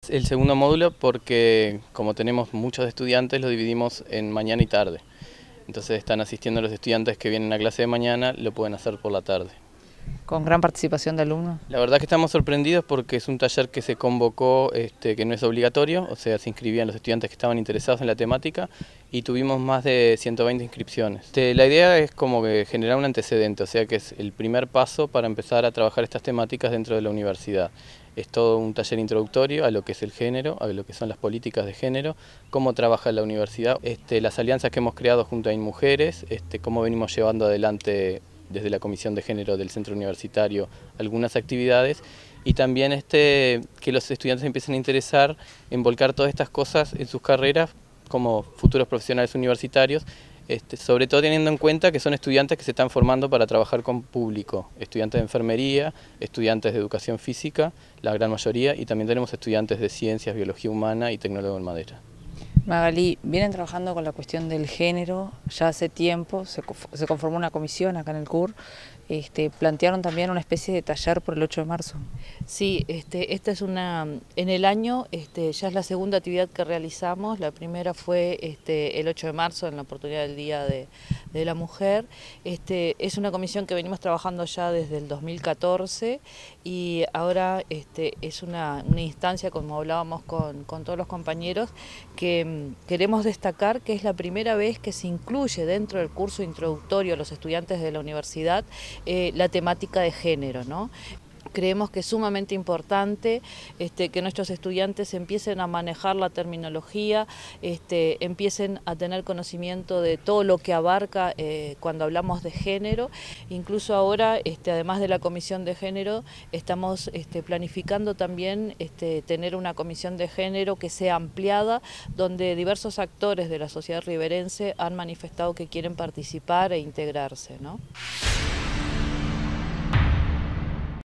el segundo módulo porque como tenemos muchos estudiantes lo dividimos en mañana y tarde. Entonces están asistiendo los estudiantes que vienen a clase de mañana, lo pueden hacer por la tarde. ¿Con gran participación de alumnos? La verdad que estamos sorprendidos porque es un taller que se convocó, que no es obligatorio, o sea, se inscribían los estudiantes que estaban interesados en la temática y tuvimos más de 120 inscripciones. La idea es como que generar un antecedente, o sea que es el primer paso para empezar a trabajar estas temáticas dentro de la universidad. Es todo un taller introductorio a lo que es el género, a lo que son las políticas de género, cómo trabaja la universidad, las alianzas que hemos creado junto a InMujeres, cómo venimos llevando adelante desde la Comisión de Género del Centro Universitario algunas actividades y también que los estudiantes empiecen a interesar en volcar todas estas cosas en sus carreras como futuros profesionales universitarios, sobre todo teniendo en cuenta que son estudiantes que se están formando para trabajar con público, estudiantes de enfermería, estudiantes de educación física, la gran mayoría, y también tenemos estudiantes de ciencias, biología humana y tecnólogo en madera. Magalí, vienen trabajando con la cuestión del género ya hace tiempo, se conformó una comisión acá en el CUR, plantearon también una especie de taller por el 8 de marzo. Sí, esta es en el año, ya es la segunda actividad que realizamos. La primera fue el 8 de marzo en la oportunidad del Día de la Mujer. Es una comisión que venimos trabajando ya desde el 2014 y ahora es una instancia, como hablábamos con todos los compañeros, que queremos destacar que es la primera vez que se incluye dentro del curso introductorio a los estudiantes de la universidad la temática de género, ¿no? Creemos que es sumamente importante que nuestros estudiantes empiecen a manejar la terminología, empiecen a tener conocimiento de todo lo que abarca cuando hablamos de género. Incluso ahora, además de la comisión de género, estamos planificando también tener una comisión de género que sea ampliada, donde diversos actores de la sociedad riverense han manifestado que quieren participar e integrarse, ¿no?